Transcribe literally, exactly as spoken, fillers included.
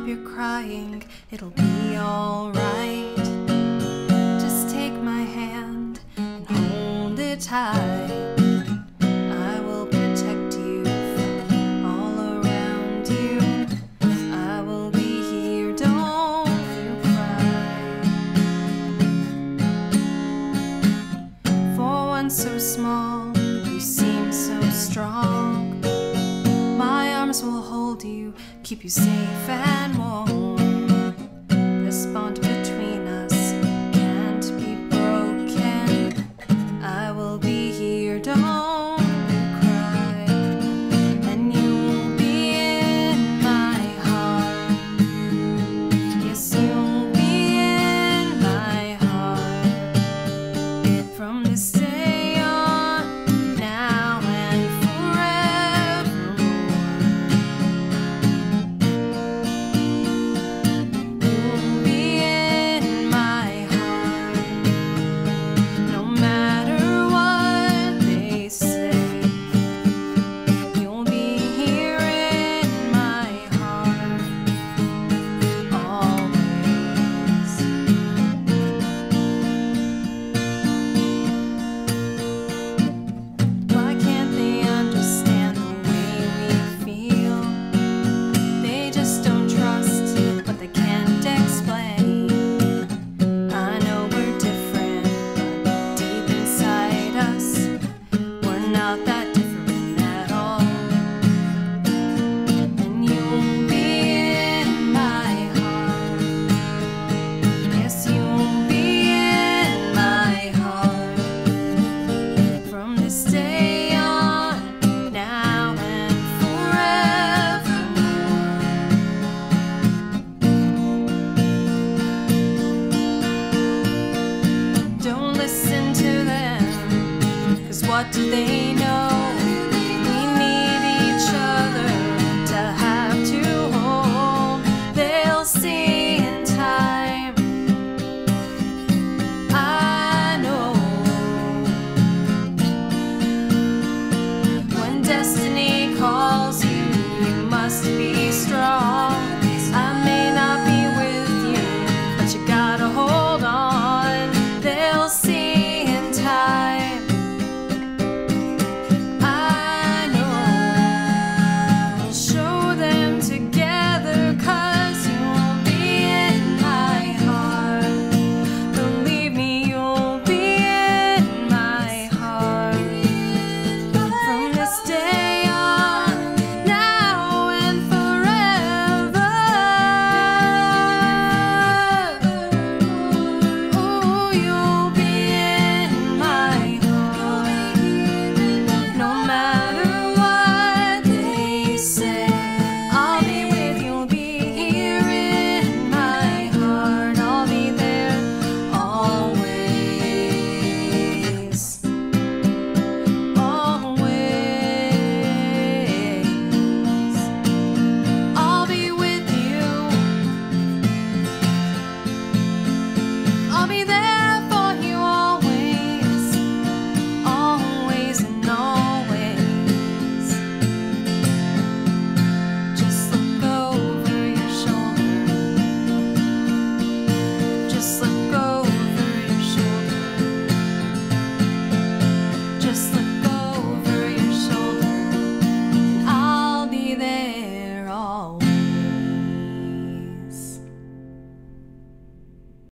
you're crying, it'll be alright. Just take my hand and hold it tight. I will protect you from all around you. I will be here, don't you cry. For one so small, you seem so strong. My arms will hold you, keep you safe and warm. This bond between us can't be broken. I will be here, don't you cry. And you'll be in my heart. Yes, you'll be in my heart. From this day on, now and what do they know?